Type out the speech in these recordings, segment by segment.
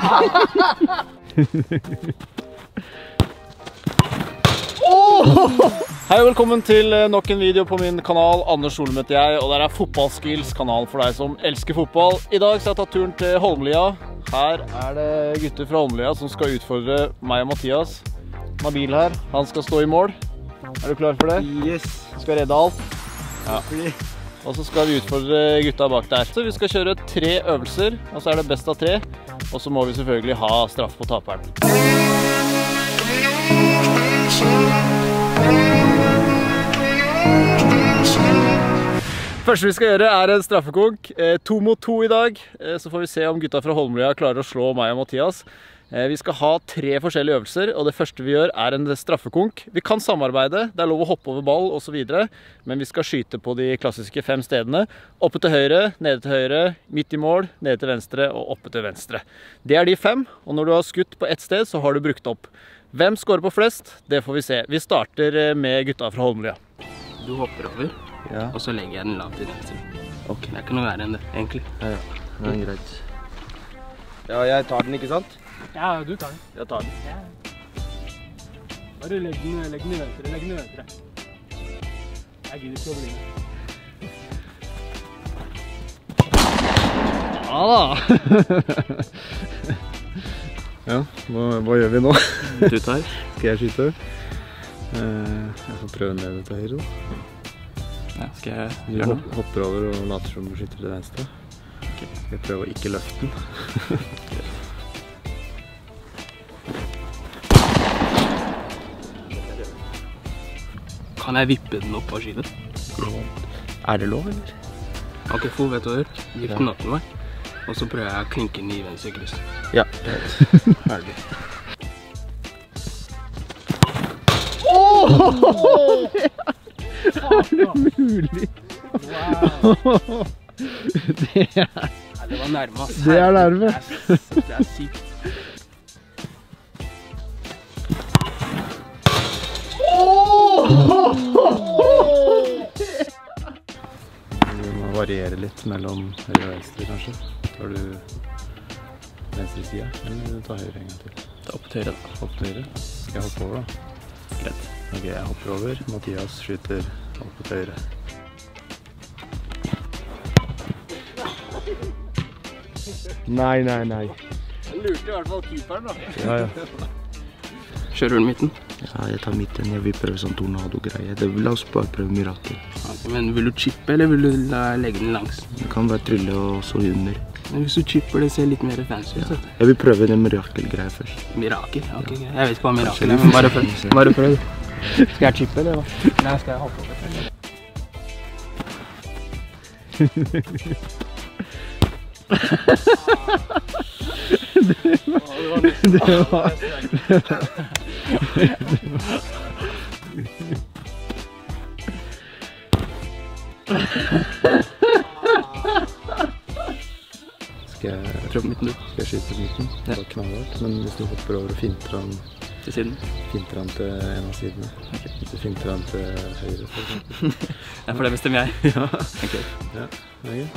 Hei og velkommen til nok en video på min kanal. Anders Solum heter jeg, og der er Fotballskills, kanal for deg som elsker fotball. I dag så har jeg tatt turen til Holmlia. Her er det gutter fra Holmlia som skal utfordre meg og Mathias. Nabil her, han skal stå i mål. Er du klar for det? Yes. Skal redde alt. Ja. Og så skal vi utfordre gutta bak der. Så vi skal kjøre 3 øvelser, og så er det best av 3. Og så må vi selvfølgelig ha straff på taperen. Første vi skal gjøre er en straffekonk. 2 mot 2 i dag. Så får vi se om gutta fra Holmlia klarer å slå meg og Mathias. Vi skal ha 3 forskjellige øvelser, og det første vi gjør er en straffekonk. Vi kan samarbeide, det er lov å hoppe over ball og så videre, men vi skal skyte på de klassiske 5 stedene. Oppe til høyre, nede til høyre, midt i mål, nede til venstre og oppe til venstre. Det er de 5, og når du har skutt på ett sted, så har du brukt opp. Hvem skårer på flest? Det får vi se. Vi starter med gutta fra Holmlia. Du hopper over, og så legger jeg den lavt til venstre. Ok. Det er ikke noe verre enn det, egentlig. Ja, det er greit. Ja, jeg tar den, ikke sant? Ja, du tar den. Jeg tar den. Ja. Bare legg den i venstre, Jeg gidder ikke å bli med. Ja da! Ja, hva gjør vi nå? Du tar. Skal jeg skyte? Jeg får prøve ned til høyre. Ja, skal jeg gjøre noe? Du hopper over og later som du skyter til venstre. Okay. Skal jeg prøve å ikke løfte den. Kan jeg vippe den opp og skyte? Er det lov, eller? Ok, få vet du hva du gjør. Vipp den opp til meg. Og så prøver jeg å klinke den i venstre kryss. Ja, Ferdig. Er det mulig? Wow! Det var nærme, ass. Det er nærme. Det er sykt. Du må variere litt mellom høyre og venstre, kanskje. Tar du venstre side, eller tar høyre en gang til? Ta opp til høyre, da. Opp til høyre. Skal jeg hoppe over, da? Greit. Ok, jeg hopper over. Mathias skyter opp til høyre. Nei. Jeg lurte i hvert fall keeperen, da. Ja. Kjører du midten? Ja, jeg tar midten. Jeg vil prøve sånn tornado-greie. La oss bare prøve mirakel. Okay, men vil du chippe, eller vil du legge den langs? Det kan bare trylle og så under. Men hvis du chipper, det ser litt mer fancy ut. Jeg vil prøve den mirakel-greia først. Mirakel? Ok, greit. Jeg vet ikke hva mirakel er, men bare prøv. Skal jeg chippe, eller hva? Nei, skal jeg hoppe over? Det var Skal jeg prøve midten, du? Skal jeg skyte midten? Det var knallhardt, men hvis du hopper over og finter han til siden? Finter han til en av sidene. Okay. Hvis du finter han til høyre, for eksempel. Ja, for det bestemmer jeg. Ja. Okay. Ja, det er gøy.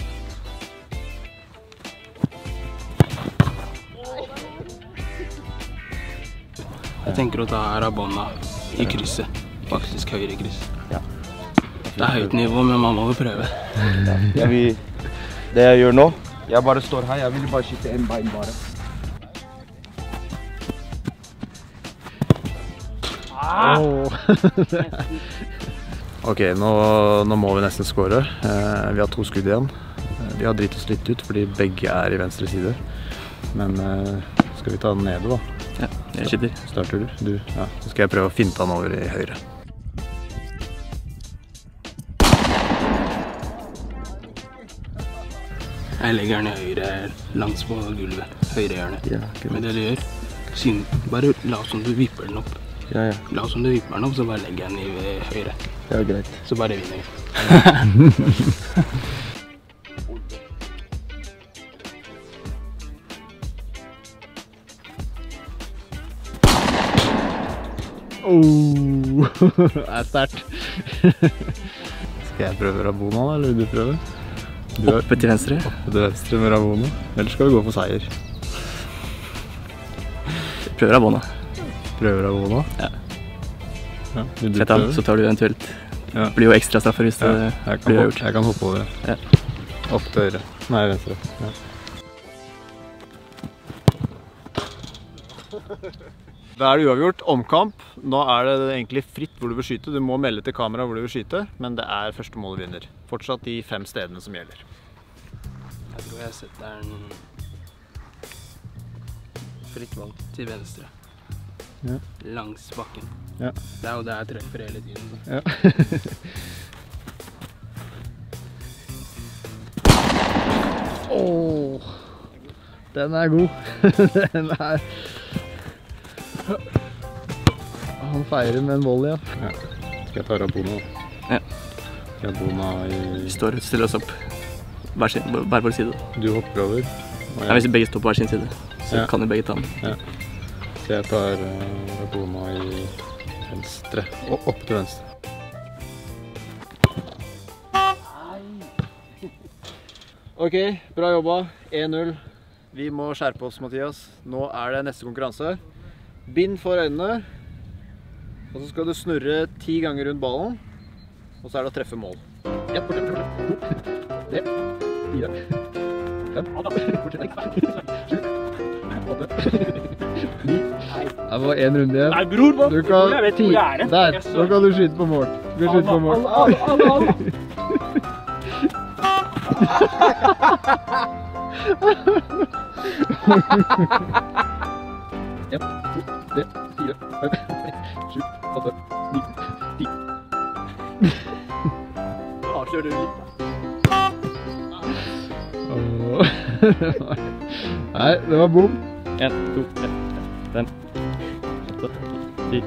Jeg tenker å ta Rabona i krysset. Faktisk høyre kryss. Ja. Det er høyt nivå, men man må jo prøve. Ja. Det jeg gjør nå, jeg bare står her. Jeg vil bare skyte en bein bare. Ok, nå må vi nesten score. Vi har 2 skudd igjen. Vi har dritt oss litt ut fordi begge er i venstre side. Men skal vi ta den nede, da? Ja, jeg skyter. Starter du? Ja. Så skal jeg prøve å finte han over i høyre. Jeg legger den i høyre langs på gulvet. Høyre hjørne. Ja, men det du gjør, bare la som du vipper den opp. Ja. La som du vipper den opp, så bare legger jeg den i høyre. Ja, greit. Så bare vinner jeg. Det er sterkt. Skal jeg prøve Rabona, eller vil du prøve? Oppe til venstre? Oppe til venstre med Rabona. Eller skal vi gå for seier? Prøver deg på nå. Prøver deg på nå? Ja. Ja, vil du Sett an, prøve? så tar du eventuelt. Ja. Blir jo ekstra straffer hvis det blir gjort. Jeg kan hoppe over det. Ja. Opp til høyre. Nei, venstre. Ja. Da er det uavgjort, omkamp. Nå er det egentlig fritt hvor du vil skyte. Du må melde til kamera hvor du vil skyte, men det er første mål vinner. Fortsatt de 5 stedene som gjelder. Jeg tror jeg setter den fritt valg til venstre. Ja. Langs bakken. Ja. Det er jo det jeg treffer hele tiden. Ja. Åh, den er god. Den er... Han feirer med en volley, ja. Ja. Skal jeg ta Rabona? Ja. Rabona i... Vi stiller oss opp hver vår side. Du hopper over. Ja, hvis vi begge står på hver sin side, så Ja. kan vi begge ta den. Ja. Så jeg tar Rabona i venstre. Og opp til venstre. Ok, bra jobba. 1-0. Vi må skjerpe oss, Mathias. Nå er det neste konkurranse. Bind for øynene. Og så skal du snurre 10 ganger rundt ballen. Og så er det å treffe mål. Ja, fortsett. 2, 3, 4, 5, 8, 9. Det var 1 runde igjen. Nei, bror, hva? Du kan Jeg vet hvor jeg er. Der, nå kan du skyte på mål. Du kan skyte på mål. Ja, 2, 3, 4, 5, 6, 7, 8, 9, 10. Avkjør du litt. Nei, det var bom. 1, 2, 3, 5, 8, 10.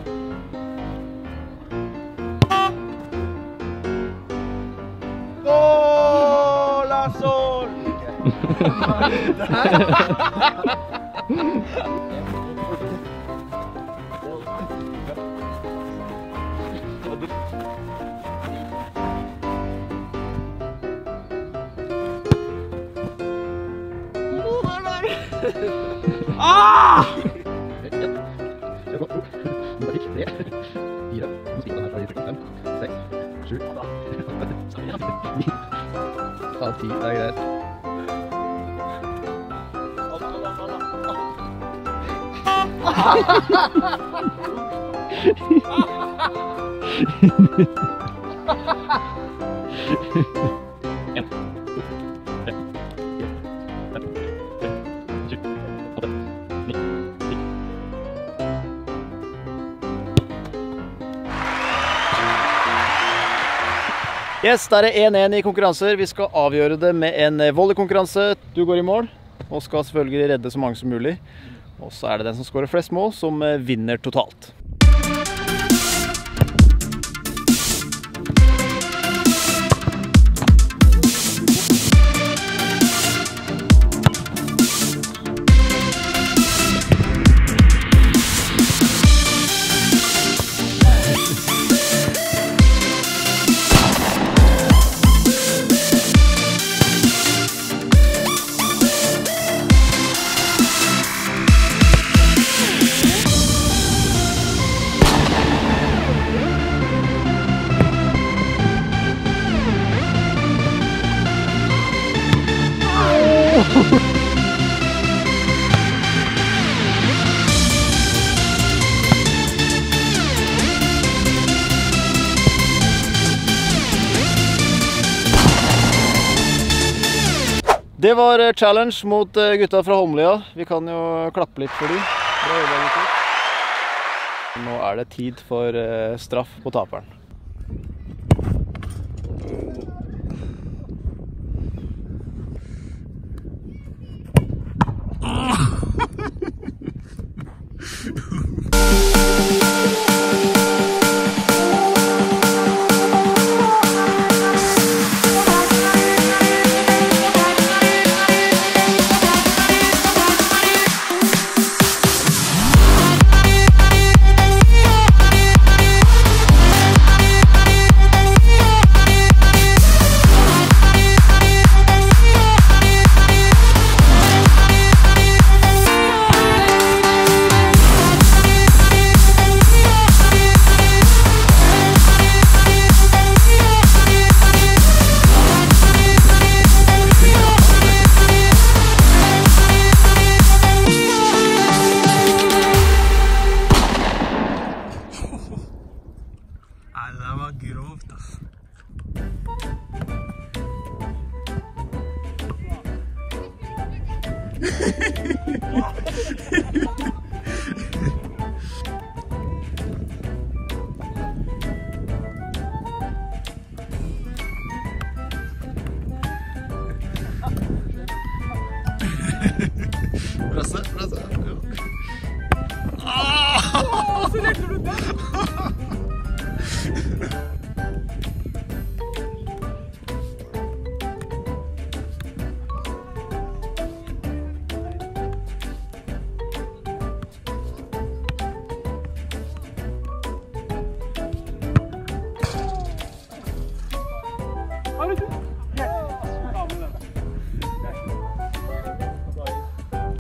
Sol! Ah! Ta 10, det er greit. Yes, der er 1-1 i konkurranser. Vi skal avgjøre det med en volleykonkurranse. Du går i mål, og skal selvfølgelig redde så mange som mulig. Og så er det den som skårer flest mål, som vinner totalt. Det var challenge mot gutta fra Holmlia. Vi kan jo klappe litt for dem. Bra jobba, gutter. Nå er det tid for straff på taperen.